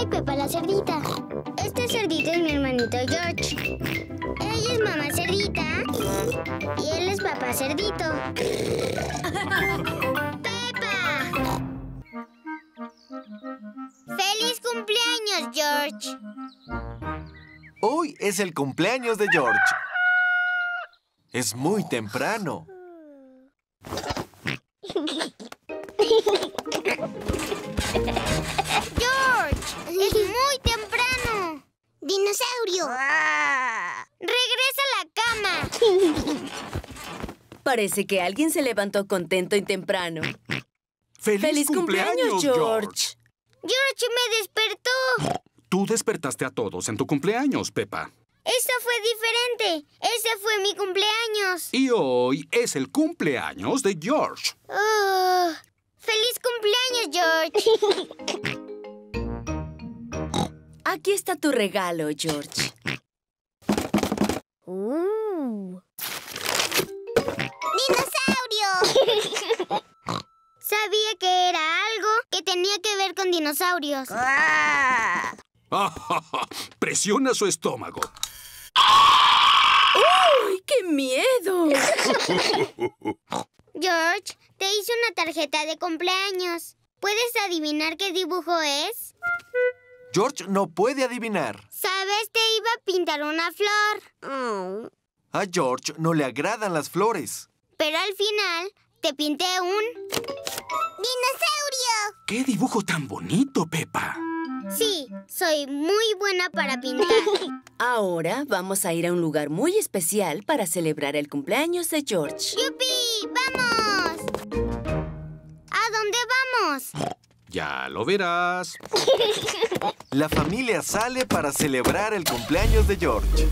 Soy Peppa la cerdita. Este cerdito es mi hermanito George. Ella es mamá cerdita y él es papá cerdito. ¡Peppa! ¡Feliz cumpleaños, George! Hoy es el cumpleaños de George. Es muy temprano. ¡George! ¡Es muy temprano! ¡Dinosaurio! ¡Regresa a la cama! Parece que alguien se levantó contento y temprano. ¡Feliz cumpleaños, George! ¡George me despertó! Tú despertaste a todos en tu cumpleaños, Peppa. Eso fue diferente. Ese fue mi cumpleaños. Y hoy es el cumpleaños de George. Oh, ¡feliz cumpleaños, George! Aquí está tu regalo, George. ¡Dinosaurio! Sabía que era algo que tenía que ver con dinosaurios. Presiona su estómago. ¡Uy, qué miedo! George, te hice una tarjeta de cumpleaños. ¿Puedes adivinar qué dibujo es? George no puede adivinar. ¿Sabes? Te iba a pintar una flor. A George no le agradan las flores. Pero al final te pinté un... ¡dinosaurio! ¡Qué dibujo tan bonito, Peppa! Sí, soy muy buena para pintar. Ahora vamos a ir a un lugar muy especial para celebrar el cumpleaños de George. ¡Yupi! ¡Vamos! ¿A dónde vamos? Ya lo verás. La familia sale para celebrar el cumpleaños de George.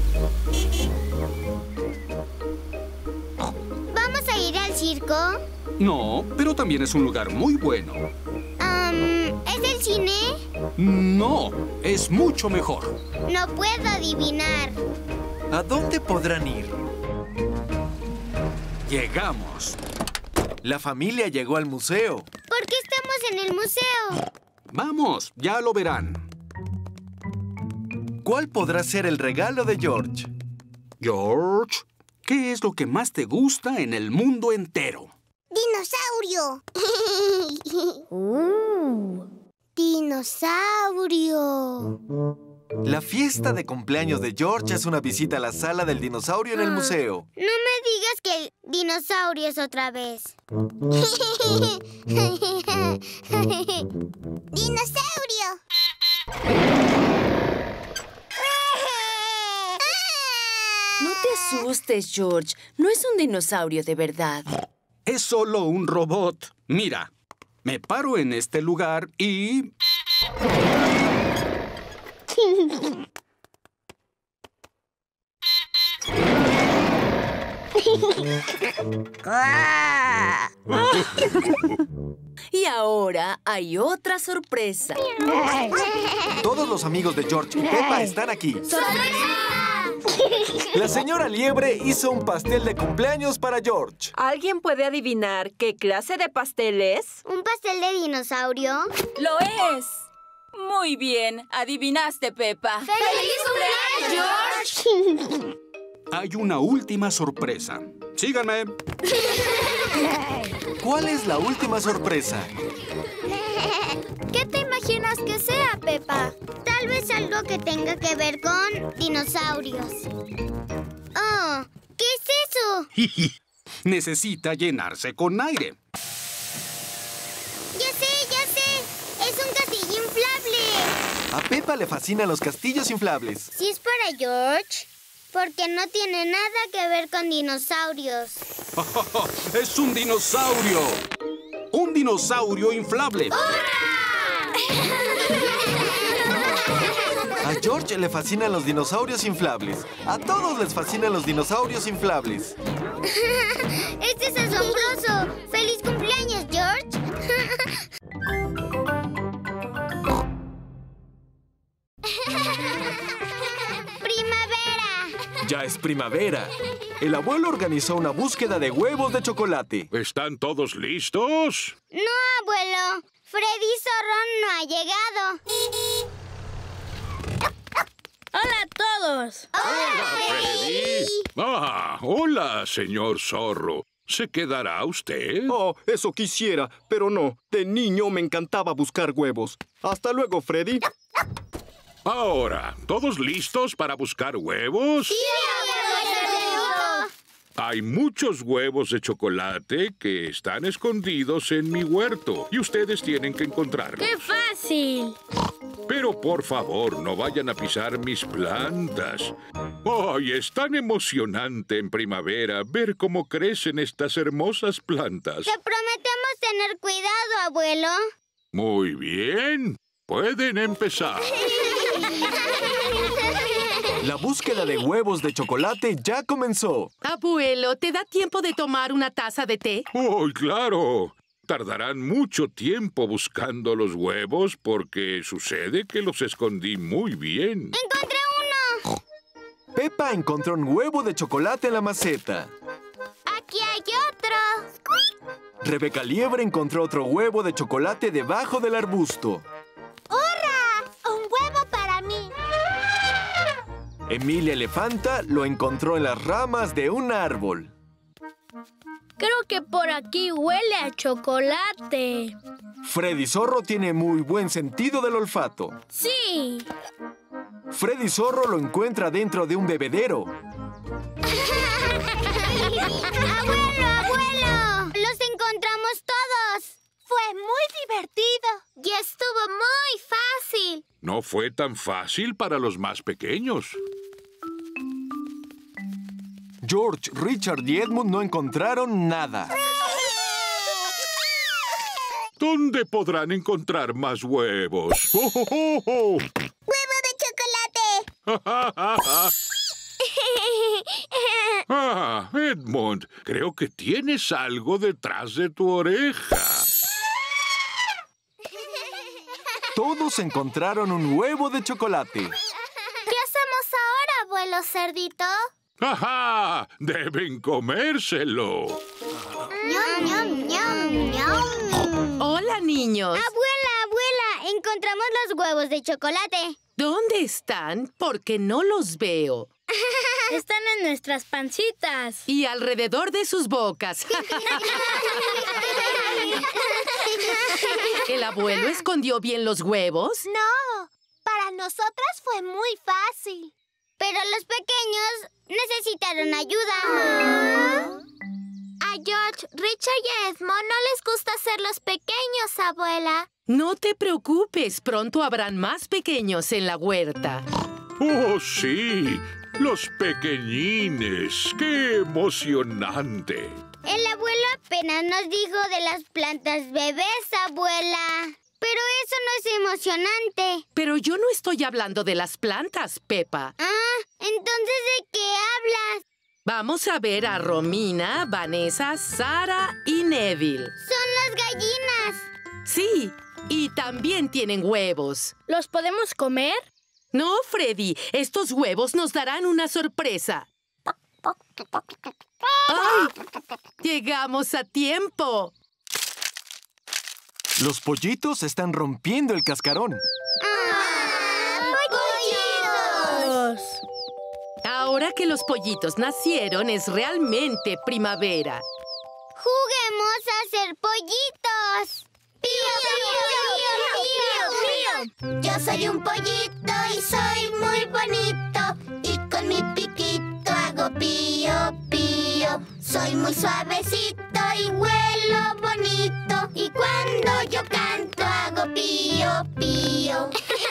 ¿Vamos a ir al circo? No, pero también es un lugar muy bueno. ¿Es el cine? No, es mucho mejor. No puedo adivinar. ¿A dónde podrán ir? Llegamos. La familia llegó al museo. ¿Por qué estamos en el museo? Vamos, ya lo verán. ¿Cuál podrá ser el regalo de George? George, ¿qué es lo que más te gusta en el mundo entero? ¡Dinosaurio! ¡Dinosaurio! La fiesta de cumpleaños de George es una visita a la sala del dinosaurio en el museo. No me digas que dinosaurios otra vez. ¡Dinosaurio! No te asustes, George. No es un dinosaurio de verdad. Es solo un robot. Mira, me paro en este lugar y... Y ahora hay otra sorpresa. Todos los amigos de George y Peppa están aquí. La señora Liebre hizo un pastel de cumpleaños para George. ¿Alguien puede adivinar qué clase de pastel es? ¿Un pastel de dinosaurio? ¡Lo es! Muy bien, adivinaste, Peppa. ¡Feliz cumpleaños, George! Hay una última sorpresa. Síganme. ¿Cuál es la última sorpresa? ¿Qué te imaginas que sea, Peppa? Tal vez algo que tenga que ver con dinosaurios. Oh, ¿qué es eso? Necesita llenarse con aire. ¡Ya sé, ya sé! ¡Es un castillo inflable! A Peppa le fascinan los castillos inflables. Si es para George, porque no tiene nada que ver con dinosaurios. ¡Es un dinosaurio! ¡Un dinosaurio inflable! A George le fascinan los dinosaurios inflables. A todos les fascinan los dinosaurios inflables. ¡Este es asombroso! ¡Feliz cumpleaños, George! ¡Primavera! Ya es primavera. El abuelo organizó una búsqueda de huevos de chocolate. ¿Están todos listos? No, abuelo. Freddy Zorro no ha llegado. huevos! ¡Hola, Freddy! Ah, hola, señor zorro. ¿Se quedará usted? Oh, eso quisiera, pero no. De niño me encantaba buscar huevos. Hasta luego, Freddy. Ahora, ¿todos listos para buscar huevos? ¡Sí, abuelo cerdito! Hay muchos huevos de chocolate que están escondidos en mi huerto y ustedes tienen que encontrarlos. ¡Qué fácil! Pero por favor, no vayan a pisar mis plantas. ¡Ay, es tan emocionante en primavera ver cómo crecen estas hermosas plantas! Te prometemos tener cuidado, abuelo. Muy bien. Pueden empezar. La búsqueda de huevos de chocolate ya comenzó. Abuelo, ¿te da tiempo de tomar una taza de té? ¡Oh, claro! Tardarán mucho tiempo buscando los huevos porque sucede que los escondí muy bien. ¡Encontré uno! Peppa encontró un huevo de chocolate en la maceta. ¡Aquí hay otro! Rebeca Liebre encontró otro huevo de chocolate debajo del arbusto. ¡Hurra! ¡Un huevo para mí! Emilia Elefanta lo encontró en las ramas de un árbol. Creo que por aquí huele a chocolate. Freddy Zorro tiene muy buen sentido del olfato. ¡Sí! Freddy Zorro lo encuentra dentro de un bebedero. ¡Abuelo, abuelo! ¡Los encontramos todos! Fue muy divertido. Y estuvo muy fácil. No fue tan fácil para los más pequeños. George, Richard y Edmund no encontraron nada. ¿Dónde podrán encontrar más huevos? ¡Oh, oh, oh, oh! ¡Huevo de chocolate! Ah, Edmund, creo que tienes algo detrás de tu oreja. Todos encontraron un huevo de chocolate. ¿Qué hacemos ahora, abuelo cerdito? ¡Ajá! ¡Deben comérselo! ¡Ñam, ñam, ñam, ñam! Hola, niños. Abuela, encontramos los huevos de chocolate. ¿Dónde están? Porque no los veo. Están en nuestras pancitas. Y alrededor de sus bocas. ¿El abuelo escondió bien los huevos? No, para nosotras fue muy fácil. Pero los pequeños necesitaron ayuda. A George, Richard y Edmond no les gusta ser los pequeños, abuela. No te preocupes, pronto habrán más pequeños en la huerta. ¡Oh, sí! ¡Los pequeñines! ¡Qué emocionante! El abuelo apenas nos dijo de las plantas bebés, abuela. Pero eso no es emocionante. Pero yo no estoy hablando de las plantas, Peppa. Ah, entonces ¿de qué hablas? Vamos a ver a Romina, Vanessa, Sara y Neville. Son las gallinas. Sí, y también tienen huevos. ¿Los podemos comer? No, Freddy, estos huevos nos darán una sorpresa. ¡Ay! ¡Llegamos a tiempo! Los pollitos están rompiendo el cascarón. ¡Pollitos! Ahora que los pollitos nacieron, es realmente primavera. ¡Juguemos a ser pollitos! ¡Pío, pío, pío, pío, pío! Yo soy un pollito y soy muy bonito. Y con mi piquito hago pío, pío. Soy muy suavecito y huelo bonito. Y cuando yo canto hago pío, pío.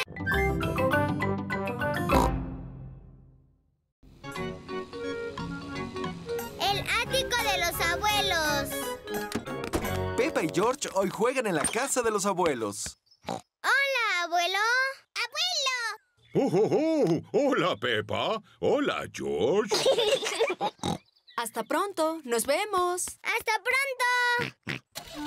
El ático de los abuelos. Peppa y George hoy juegan en la casa de los abuelos. Hola, abuelo. ¡Abuelo! ¡Oh, oh, oh! ¡Hola, Peppa! ¡Hola, George! Hasta pronto. Nos vemos. ¡Hasta pronto!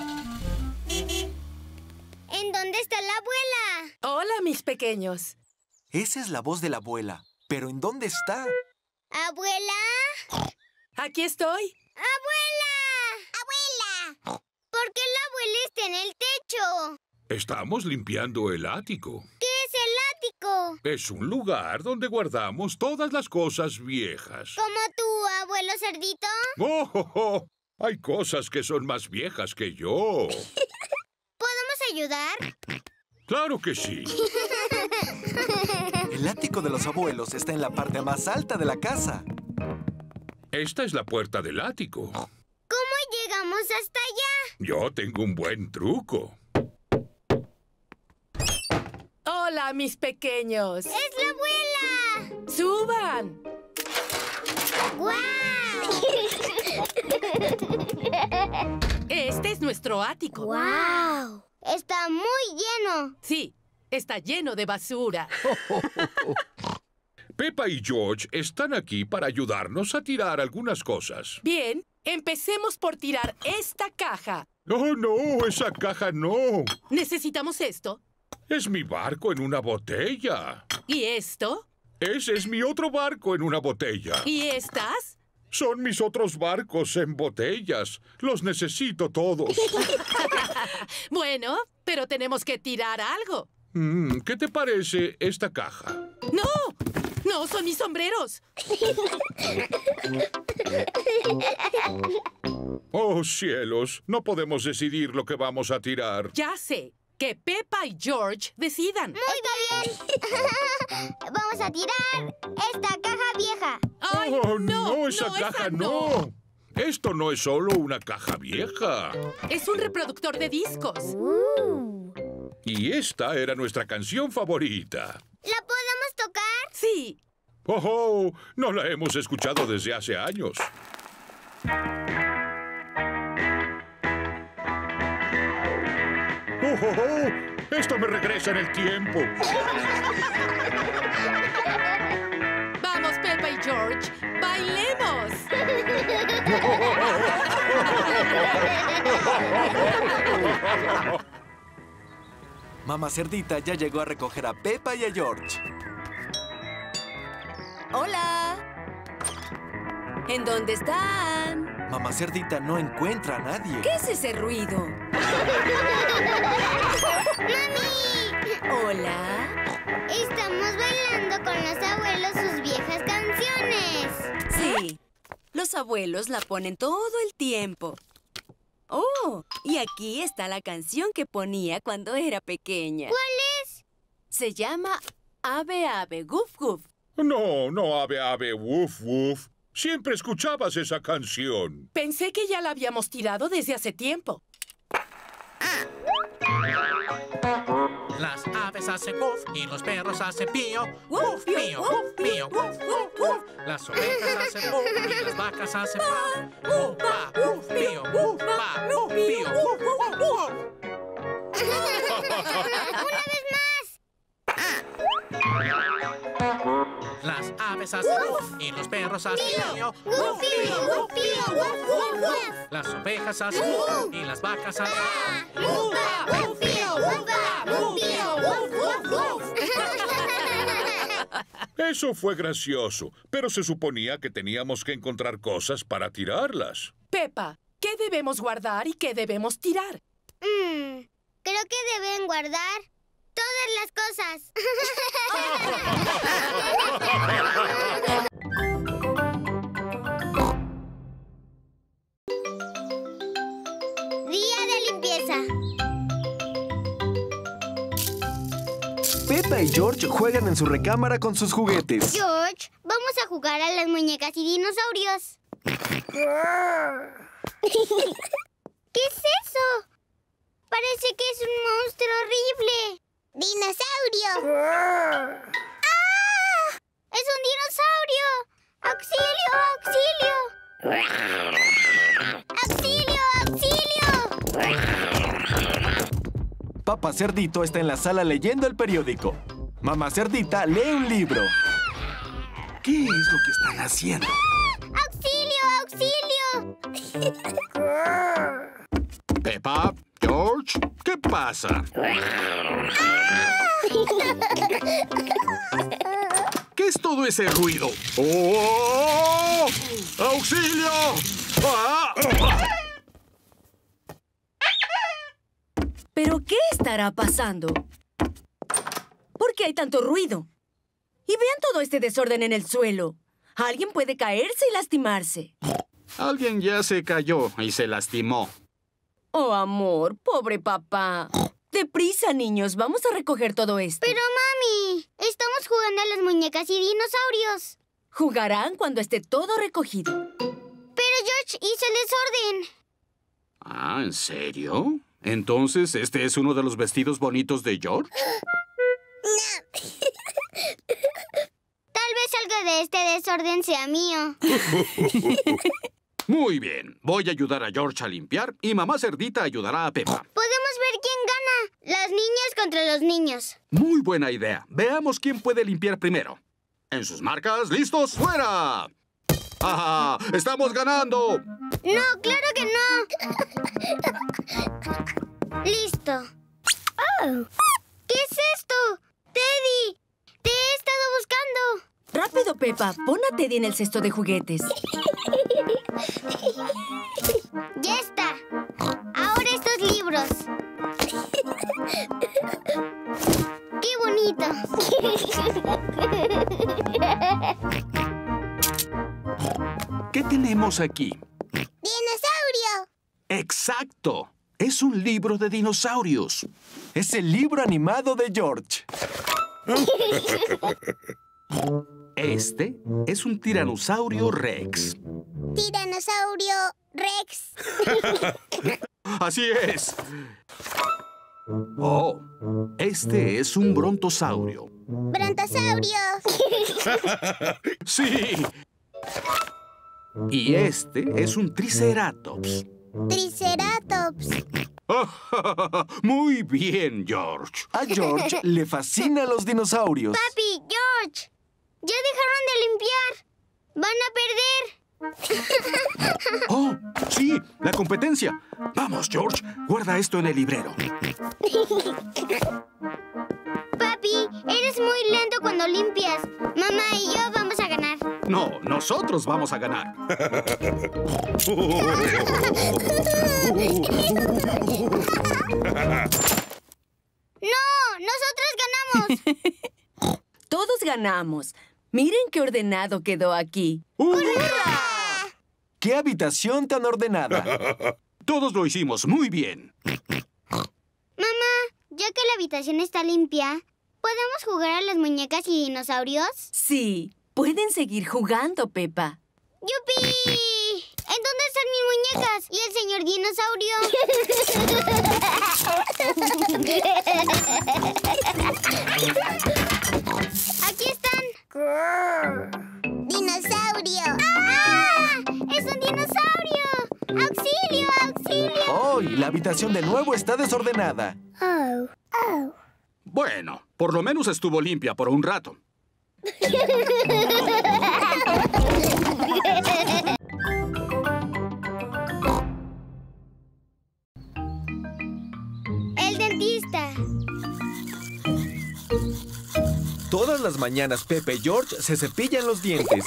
¿En dónde está la abuela? Hola, mis pequeños. Esa es la voz de la abuela. ¿Pero en dónde está? ¿Abuela? Aquí estoy. ¡Abuela! ¡Abuela! ¿Por qué la abuela está en el techo? Estamos limpiando el ático. ¿Qué es el ático? Es un lugar donde guardamos todas las cosas viejas. ¿Como tu abuelo cerdito? ¡Oh, oh, oh! Hay cosas que son más viejas que yo. ¿Podemos ayudar? ¡Claro que sí! El ático de los abuelos está en la parte más alta de la casa. Esta es la puerta del ático. ¿Cómo llegamos hasta allá? Yo tengo un buen truco. Hola, mis pequeños. ¡Es la abuela! ¡Suban! ¡Guau! Este es nuestro ático. ¡Guau! Está muy lleno. Sí, está lleno de basura. Peppa y George están aquí para ayudarnos a tirar algunas cosas. Bien, empecemos por tirar esta caja. ¡Oh, no! ¡Esa caja no! Necesitamos esto. Es mi barco en una botella. ¿Y esto? Ese es mi otro barco en una botella. ¿Y estas? Son mis otros barcos en botellas. Los necesito todos. Bueno, pero tenemos que tirar algo. ¿Qué te parece esta caja? ¡No! ¡No, son mis sombreros! ¡Oh, cielos! No podemos decidir lo que vamos a tirar. Ya sé. Que Peppa y George decidan. Muy bien. Vamos a tirar esta caja vieja. ¡Ay, ¡Oh, no! esa caja no! Esto no es solo una caja vieja. Es un reproductor de discos. Y esta era nuestra canción favorita. ¿La podemos tocar? Sí. ¡Oh, oh! No la hemos escuchado desde hace años. ¡Oh, oh, oh! ¡Esto me regresa en el tiempo! ¡Vamos, Peppa y George! ¡Bailemos! Mamá Cerdita ya llegó a recoger a Peppa y a George. ¡Hola! ¿En dónde están? Mamá Cerdita no encuentra a nadie. ¿Qué es ese ruido? ¡Mami! ¿Hola? Estamos bailando con los abuelos sus viejas canciones. Sí. Los abuelos la ponen todo el tiempo. Oh, y aquí está la canción que ponía cuando era pequeña. ¿Cuál es? Se llama Ave, Ave, Guf, Guf. No, no, ave, ave, woof, woof. Siempre escuchabas esa canción. Pensé que ya la habíamos tirado desde hace tiempo. Las aves hacen woof y los perros hacen pío. Woof, pío, woof, pío, woof, woof, woof. Las ovejas hacen woof y las vacas hacen pa. Woof, pa, woof, pío, woof, pa, woof, pío, woof, woof, woof. ¡Una vez más! Las aves hacen woof y los perros hacen pío. ¡Woof, pío, woof, pío, woof, woof, woof! Las ovejas hacen woof y las vacas hacen pa. ¡Woof, pa, woof, pío, woof, pa, woof, pío, woof, woof, woof! Eso fue gracioso, pero se suponía que teníamos que encontrar cosas para tirarlas. Peppa, ¿qué debemos guardar y qué debemos tirar? Creo que deben guardar todas las cosas. Día de limpieza. Peppa y George juegan en su recámara con sus juguetes. George, vamos a jugar a las muñecas y dinosaurios. ¿Qué es eso? Parece que es un monstruo horrible. ¡Dinosaurio! ¡Ah! ¡Es un dinosaurio! ¡Auxilio! ¡Auxilio! ¡Auxilio! Papá Cerdito está en la sala leyendo el periódico. Mamá Cerdita lee un libro. ¿Qué es lo que están haciendo? ¡Auxilio! ¡Auxilio! Peppa, George, ¿qué pasa? ¿Qué es todo ese ruido? ¡Oh! ¡Auxilio! ¡Ah! ¿Pero qué estará pasando? ¿Por qué hay tanto ruido? Y vean todo este desorden en el suelo. Alguien puede caerse y lastimarse. Alguien ya se cayó y se lastimó. Oh, amor, pobre papá. Deprisa, niños, vamos a recoger todo esto. Pero, mami, estamos jugando a las muñecas y dinosaurios. Jugarán cuando esté todo recogido. Pero George hizo el desorden. Ah, ¿en serio? Entonces, ¿este es uno de los vestidos bonitos de George? Tal vez algo de este desorden sea mío. Muy bien. Voy a ayudar a George a limpiar y mamá Cerdita ayudará a Peppa. Podemos ver quién gana. Las niñas contra los niños. Muy buena idea. Veamos quién puede limpiar primero. En sus marcas, ¿listos? ¡Fuera! ¡Ah! ¡Estamos ganando! No, claro que no. Listo. Oh. ¿Qué es esto? ¡Teddy! ¡Te he estado buscando! Rápido, Peppa. Pon a Teddy en el cesto de juguetes. ¡Ya está! Ahora estos libros. ¡Qué bonito! ¿Qué tenemos aquí? ¡Dinosaurio! ¡Exacto! Es un libro de dinosaurios. Es el libro animado de George. Este es un tiranosaurio Rex. Tiranosaurio Rex. ¡Así es! Oh, este es un brontosaurio. Brontosaurio. ¡Sí! Y este es un triceratops. Triceratops. Muy bien, George. A George le fascinan los dinosaurios. Papi, George, ya dejaron de limpiar. Van a perder. ¡Oh, sí! ¡La competencia! Vamos, George. Guarda esto en el librero. Papi, eres muy lento cuando limpias. Mamá y yo vamos a ganar. No, nosotros vamos a ganar. ¡No! ¡Nosotros ganamos! Todos ganamos. Miren qué ordenado quedó aquí. ¡Hurra! ¡Qué habitación tan ordenada! Todos lo hicimos muy bien. Mamá, ya que la habitación está limpia, ¿podemos jugar a las muñecas y dinosaurios? Sí, pueden seguir jugando, Peppa. ¡Yupi! ¿En dónde están mis muñecas? ¿Y el señor dinosaurio? ¡Aquí están! ¡Dinosaurio! ¡Ah! ¡Es un dinosaurio! ¡Auxilio! ¡Auxilio! ¡Oh! Y la habitación de nuevo está desordenada. Oh. Oh. Bueno, por lo menos estuvo limpia por un rato. El dentista. Todas las mañanas Peppa y George se cepillan los dientes.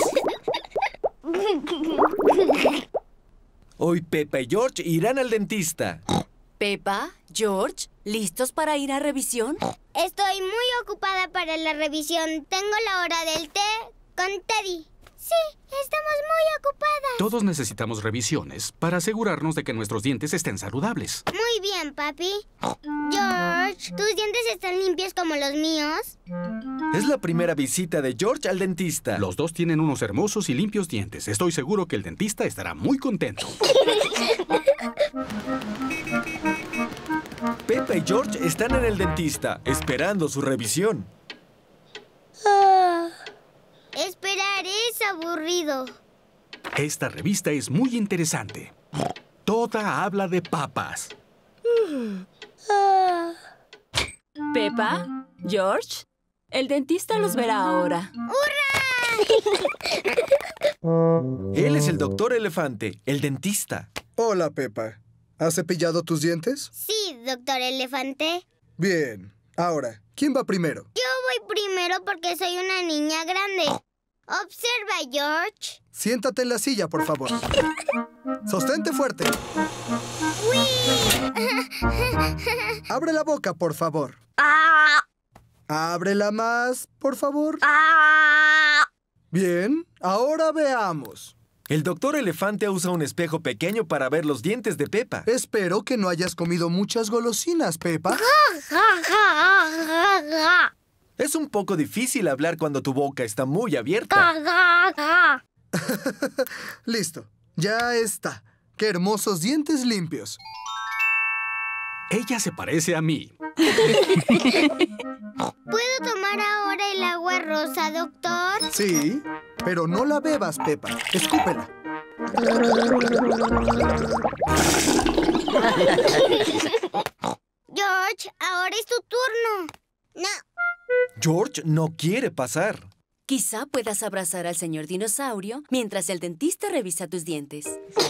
Hoy Peppa y George irán al dentista. Peppa, George, ¿listos para ir a revisión? Estoy muy ocupada para la revisión. Tengo la hora del té con Teddy. Sí, estamos muy ocupadas. Todos necesitamos revisiones para asegurarnos de que nuestros dientes estén saludables. Muy bien, papi. George, ¿tus dientes están limpios como los míos? Es la primera visita de George al dentista. Los dos tienen unos hermosos y limpios dientes. Estoy seguro que el dentista estará muy contento. Peppa y George están en el dentista, esperando su revisión. Esperar es aburrido. Esta revista es muy interesante. Toda habla de papas. Peppa, George, el dentista los verá ahora. ¡Hurra! Él es el doctor Elefante, el dentista. Hola, Peppa. ¿Has cepillado tus dientes? Sí, doctor Elefante. Bien. Ahora, ¿quién va primero? Yo voy primero porque soy una niña grande. Observa, George. Siéntate en la silla, por favor. Sostente fuerte. ¡Uy! Abre la boca, por favor. Ábrela más, por favor. Bien, ahora veamos. El doctor Elefante usa un espejo pequeño para ver los dientes de Peppa. Espero que no hayas comido muchas golosinas, Peppa. Es un poco difícil hablar cuando tu boca está muy abierta. Listo, ya está. ¡Qué hermosos dientes limpios! Ella se parece a mí. ¿Puedo tomar ahora el agua rosa, doctor? Sí, pero no la bebas, Peppa. Escúpela. George, ahora es tu turno. No. George no quiere pasar. Quizá puedas abrazar al señor dinosaurio mientras el dentista revisa tus dientes.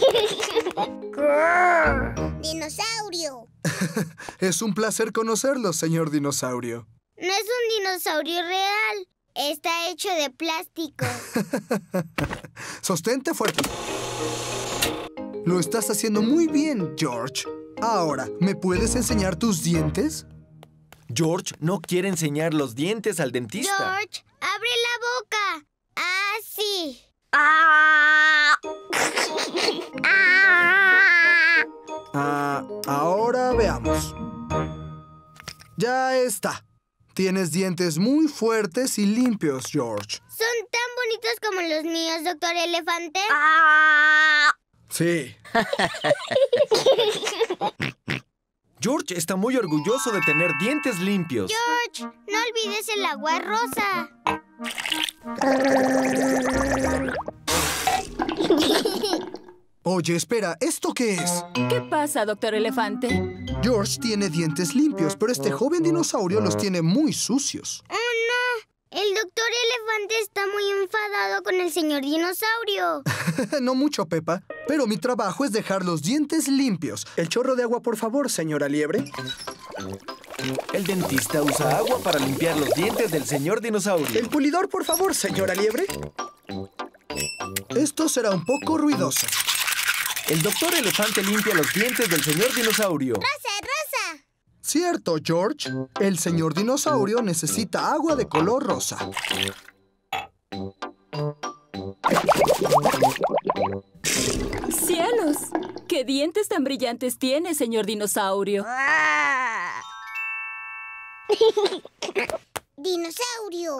¡Dinosaurio! Es un placer conocerlo, señor dinosaurio. No es un dinosaurio real. Está hecho de plástico. Sostente fuerte. Lo estás haciendo muy bien, George. Ahora, ¿me puedes enseñar tus dientes? George no quiere enseñar los dientes al dentista. George, abre la boca. Así. Ahora veamos. Ya está. Tienes dientes muy fuertes y limpios, George. ¿Son tan bonitos como los míos, doctor Elefante? Sí. George está muy orgulloso de tener dientes limpios. George, no olvides el agua rosa. Oye, espera, ¿esto qué es? ¿Qué pasa, doctor Elefante? George tiene dientes limpios, pero este joven dinosaurio los tiene muy sucios. ¡Oh, no! El doctor Elefante está muy enfadado con el señor dinosaurio. No mucho, Peppa, pero mi trabajo es dejar los dientes limpios. El chorro de agua, por favor, señora Liebre. El dentista usa agua para limpiar los dientes del señor dinosaurio. El pulidor, por favor, señora Liebre. Esto será un poco ruidoso. El doctor Elefante limpia los dientes del señor dinosaurio. ¡Rosa, rosa! Cierto, George. El señor dinosaurio necesita agua de color rosa. ¡Cielos! ¿Qué dientes tan brillantes tiene, señor dinosaurio? ¡Dinosaurio!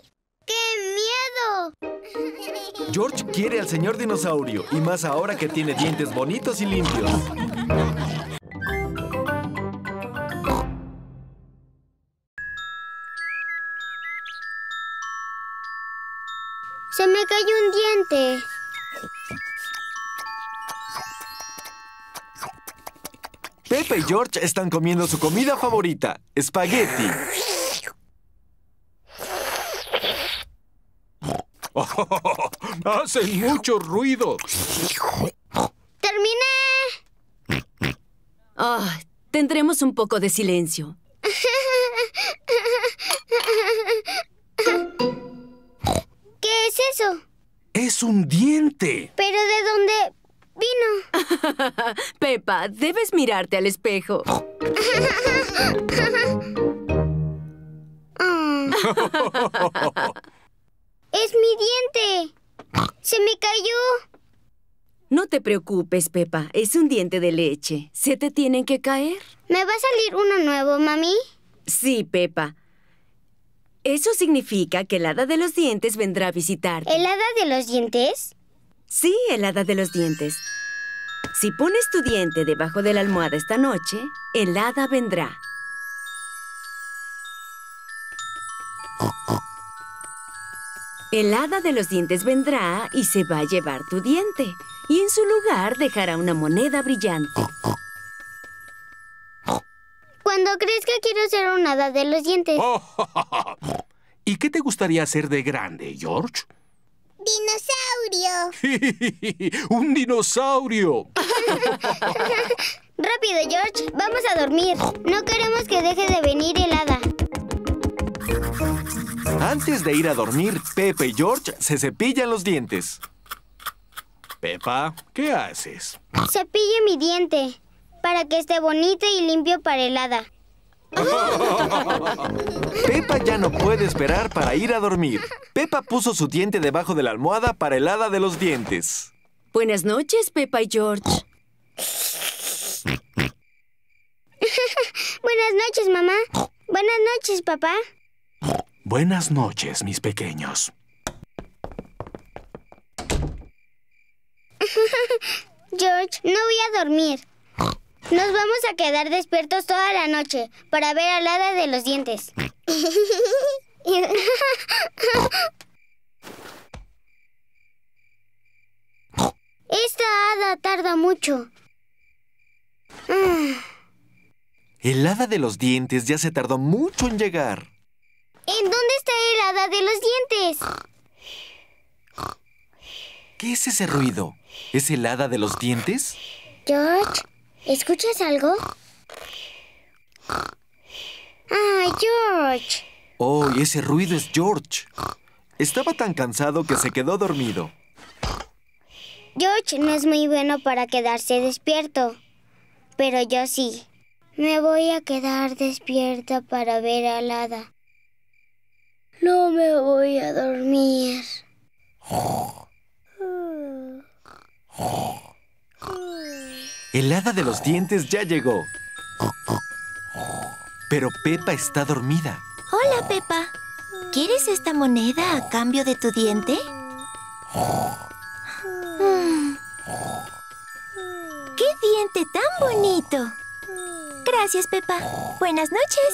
¡Qué miedo! George quiere al señor dinosaurio, y más ahora que tiene dientes bonitos y limpios. Se me cayó un diente. Peppa y George están comiendo su comida favorita, espagueti. ¡Hacen mucho ruido! ¡Terminé! Tendremos un poco de silencio. ¿Qué es eso? ¡Es un diente! ¿Pero de dónde vino? Peppa, debes mirarte al espejo. ¡Es mi diente! ¡Se me cayó! No te preocupes, Peppa. Es un diente de leche. ¿Se te tienen que caer? ¿Me va a salir uno nuevo, mami? Sí, Peppa. Eso significa que el hada de los dientes vendrá a visitarte. ¿El hada de los dientes? Sí, el hada de los dientes. Si pones tu diente debajo de la almohada esta noche, el hada vendrá. El hada de los dientes vendrá y se va a llevar tu diente. Y en su lugar dejará una moneda brillante. Cuando crezca quiero ser un hada de los dientes. ¿Y qué te gustaría hacer de grande, George? ¡Dinosaurio! ¡Un dinosaurio! Rápido, George. Vamos a dormir. No queremos que deje de venir el hada. Antes de ir a dormir, Peppa y George se cepillan los dientes. Peppa, ¿qué haces? Cepille mi diente para que esté bonito y limpio para el hada. Peppa ya no puede esperar para ir a dormir. Peppa puso su diente debajo de la almohada para el hada de los dientes. Buenas noches, Peppa y George. Buenas noches, mamá. Buenas noches, papá. Buenas noches, mis pequeños. George, no voy a dormir. Nos vamos a quedar despiertos toda la noche para ver al hada de los dientes. Esta hada tarda mucho. El hada de los dientes ya se tardó mucho en llegar. ¿En dónde está el hada de los dientes? ¿Qué es ese ruido? ¿Es el hada de los dientes? George, ¿escuchas algo? ¡Ah, George! Oh, ese ruido es George. Estaba tan cansado que se quedó dormido. George no es muy bueno para quedarse despierto, pero yo sí. Me voy a quedar despierta para ver al hada. No me voy a dormir. El hada de los dientes ya llegó. Pero Peppa está dormida. Hola, Peppa. ¿Quieres esta moneda a cambio de tu diente? ¡Qué diente tan bonito! Gracias, Peppa. Buenas noches.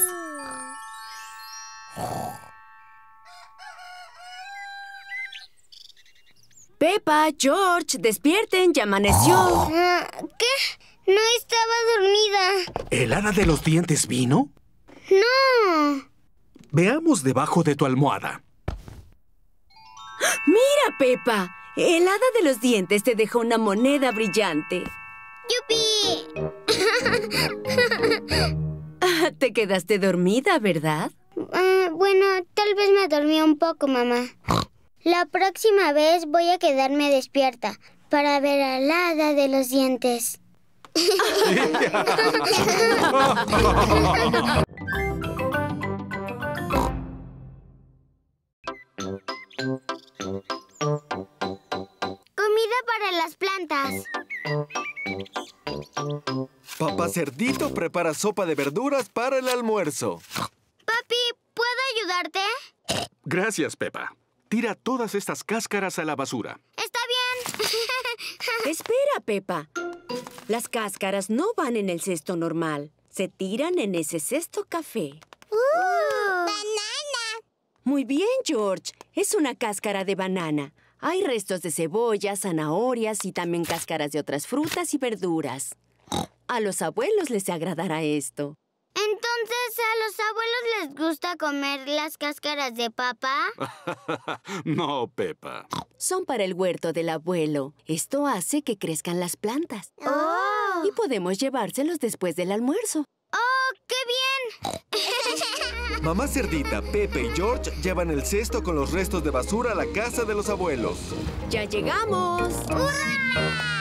Peppa, George, despierten, ya amaneció. ¿Qué? No estaba dormida. ¿El hada de los dientes vino? No. Veamos debajo de tu almohada. Mira, Peppa. El hada de los dientes te dejó una moneda brillante. ¡Yupi! Te quedaste dormida, ¿verdad? Bueno, tal vez me dormí un poco, mamá. La próxima vez voy a quedarme despierta para ver al hada de los dientes. Comida para las plantas. Papá Cerdito prepara sopa de verduras para el almuerzo. Papi, ¿puedo ayudarte? Gracias, Peppa. Tira todas estas cáscaras a la basura. Está bien. Espera, Peppa. Las cáscaras no van en el cesto normal. Se tiran en ese cesto café. ¡Banana! Muy bien, George. Es una cáscara de banana. Hay restos de cebolla, zanahorias y también cáscaras de otras frutas y verduras. A los abuelos les agradará esto. Entonces, ¿a los abuelos les gusta comer las cáscaras de papa? No, Peppa. Son para el huerto del abuelo. Esto hace que crezcan las plantas. ¡Oh! Y podemos llevárselos después del almuerzo. ¡Oh, qué bien! Mamá Cerdita, Pepe y George llevan el cesto con los restos de basura a la casa de los abuelos. ¡Ya llegamos! ¡Hurra!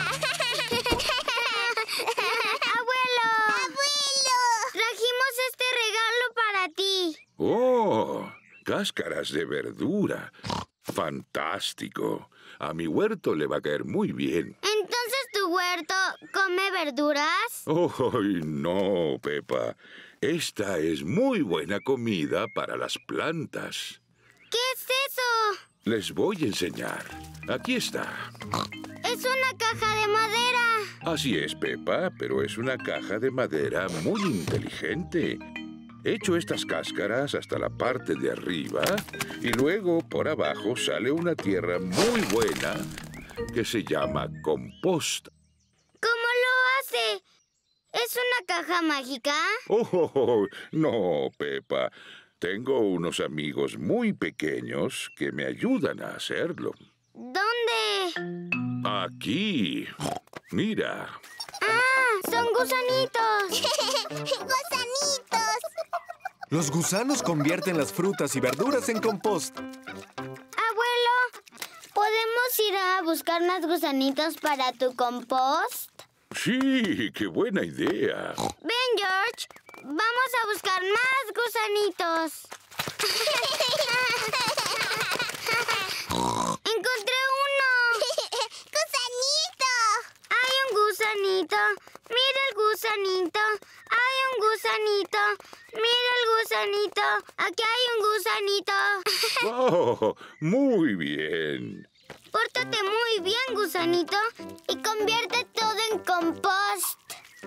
¡Abuelo! Trajimos este regalo para ti. ¡Oh! Cáscaras de verdura. ¡Fantástico! A mi huerto le va a caer muy bien. ¿Entonces tu huerto come verduras? ¡Ay, no, Peppa! Esta es muy buena comida para las plantas. ¿Qué es eso? Les voy a enseñar. Aquí está. Es una caja de madera. Así es, Peppa, pero es una caja de madera muy inteligente. He hecho estas cáscaras hasta la parte de arriba y luego por abajo sale una tierra muy buena que se llama compost. ¿Cómo lo hace? ¿Es una caja mágica? Oh, no, Peppa. Tengo unos amigos muy pequeños que me ayudan a hacerlo. ¿Dónde? Aquí. Mira. ¡Ah! ¡Son gusanitos! ¡Gusanitos! Los gusanos convierten las frutas y verduras en compost. Abuelo, ¿podemos ir a buscar más gusanitos para tu compost? Sí, qué buena idea. Ven, George. Vamos a buscar más gusanitos. ¡Encontré uno! ¡Gusanito! ¡Hay un gusanito! ¡Mira el gusanito! ¡Hay un gusanito! ¡Mira el gusanito! ¡Aquí hay un gusanito! ¡Oh! Muy bien. Pórtate muy bien, gusanito, y convierte todo en compost.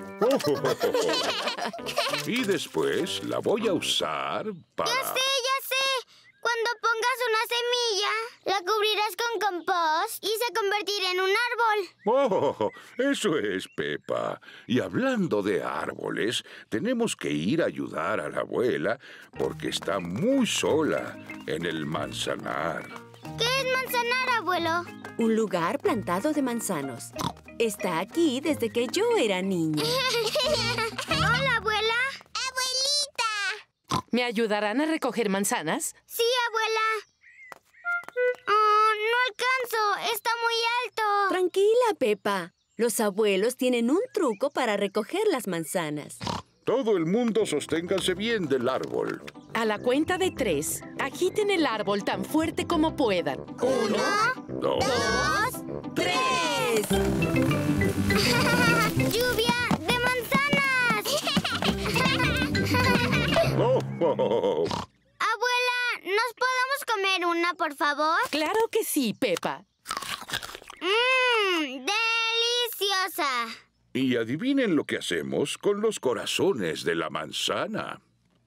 Y después la voy a usar para... Ya sé. Cuando pongas una semilla, la cubrirás con compost y se convertirá en un árbol. ¡Oh! Eso es, Peppa. Y hablando de árboles, tenemos que ir a ayudar a la abuela porque está muy sola en el manzanar. ¿Qué es manzanar, abuelo? Un lugar plantado de manzanos. Está aquí desde que yo era niña. Hola, abuela. ¿Me ayudarán a recoger manzanas? Sí, abuela. Oh, no alcanzo. Está muy alto. Tranquila, Peppa. Los abuelos tienen un truco para recoger las manzanas. Todo el mundo sosténganse bien del árbol. A la cuenta de 3, agiten el árbol tan fuerte como puedan. 1, 2, 3. ¡Lluvia de manzanas! Abuela, ¿nos podemos comer una, por favor? Claro que sí, Peppa. ¡Deliciosa! Y adivinen lo que hacemos con los corazones de la manzana.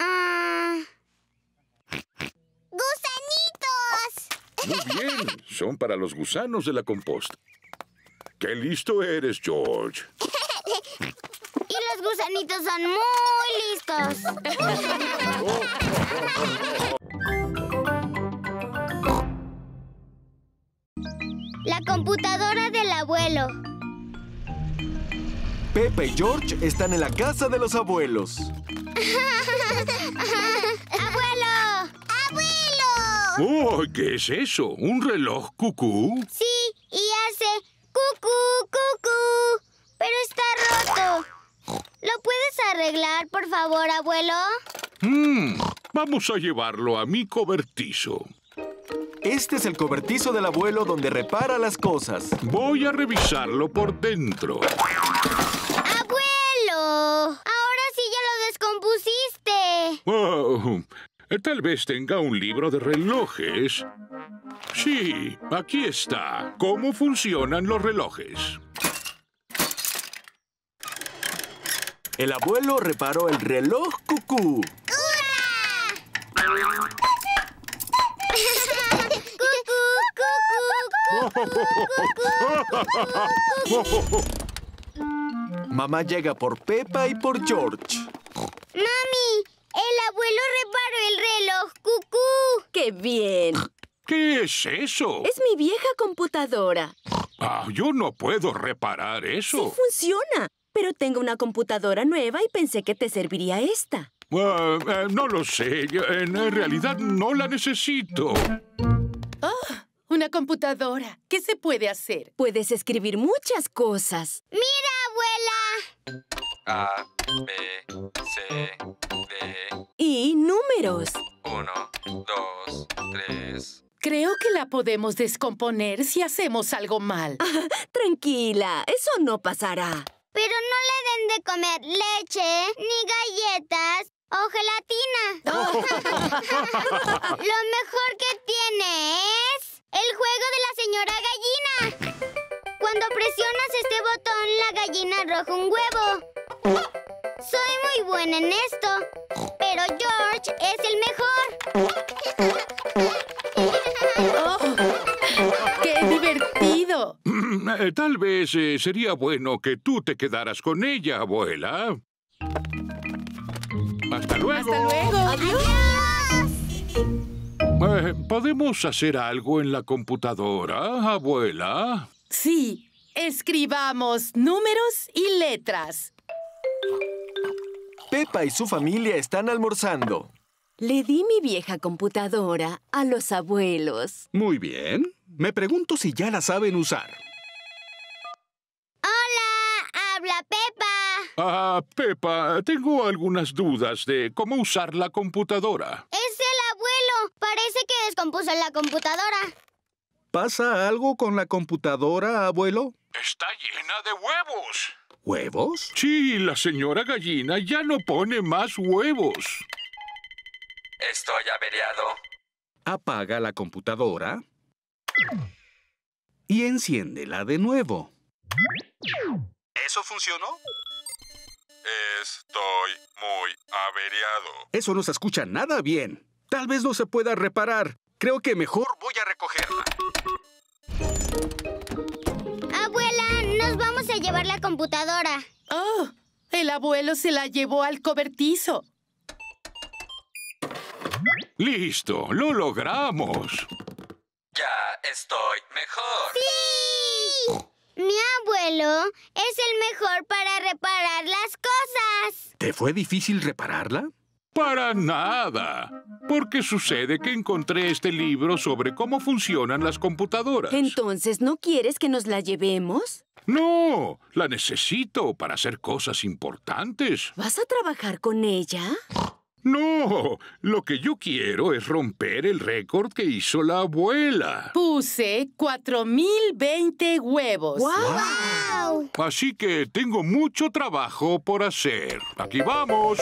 ¡Gusanitos! Muy bien, son para los gusanos de la composta. ¡Qué listo eres, George! Y los gusanitos son muy listos. La computadora del abuelo. Peppa y George están en la casa de los abuelos. ¡Abuelo! ¡Abuelo! ¡Oh! ¿Qué es eso? ¿Un reloj cucú? Sí, y hace cucú, cucú. Pero está roto. ¿Lo puedes arreglar, por favor, abuelo? Vamos a llevarlo a mi cobertizo. Este es el cobertizo del abuelo donde repara las cosas. Voy a revisarlo por dentro. ¡Abuelo! Ahora sí ya lo descompusiste. Oh, tal vez tenga un libro de relojes. Sí, aquí está. ¿Cómo funcionan los relojes? El abuelo reparó el reloj cucú. Mamá llega por Peppa y por George. ¡Mami! El abuelo reparó el reloj cucú. ¡Qué bien! ¿Qué es eso? Es mi vieja computadora. Yo no puedo reparar eso. Sí funciona, pero tengo una computadora nueva y pensé que te serviría esta. No lo sé. En realidad no la necesito. ¡Oh! Una computadora. ¿Qué se puede hacer? Puedes escribir muchas cosas. ¡Mira, abuela! A, B, C, D. Y números. 1, 2, 3. Creo que la podemos descomponer si hacemos algo mal. Tranquila, eso no pasará. Pero no le den de comer leche, ni galletas o gelatina. Lo mejor que tiene es el juego de la señora gallina. Cuando presionas este botón, la gallina arroja un huevo. Soy muy buena en esto, pero George es el mejor. ¡Oh! ¡Qué divertido! Tal vez sería bueno que tú te quedaras con ella, abuela. ¡Hasta luego! ¡Hasta luego! ¡Adiós! ¿Podemos hacer algo en la computadora, abuela? Sí, escribamos números y letras. Peppa y su familia están almorzando. Le di mi vieja computadora a los abuelos. Muy bien. Me pregunto si ya la saben usar. ¡Hola! ¡Habla Peppa! Peppa, tengo algunas dudas de cómo usar la computadora. ¡Es el abuelo! Parece que descompuso la computadora. ¿Pasa algo con la computadora, abuelo? Está llena de huevos. ¿Huevos? Sí, la señora gallina ya no pone más huevos. Estoy averiado. Apaga la computadora y enciéndela de nuevo. ¿Eso funcionó? Estoy muy averiado. Eso no se escucha nada bien. Tal vez no se pueda reparar. Creo que mejor voy a recogerla. Abuela, nos vamos a llevar la computadora. ¡Oh! El abuelo se la llevó al cobertizo. ¡Listo! ¡Lo logramos! Ya estoy mejor. ¡Sí! Mi abuelo es el mejor para reparar las cosas. ¿Te fue difícil repararla? Para nada. Porque sucede que encontré este libro sobre cómo funcionan las computadoras. Entonces, ¿no quieres que nos la llevemos? No, la necesito para hacer cosas importantes. ¿Vas a trabajar con ella? No, lo que yo quiero es romper el récord que hizo la abuela. Puse 4020 huevos. ¡Wow! Así que tengo mucho trabajo por hacer. ¡Aquí vamos!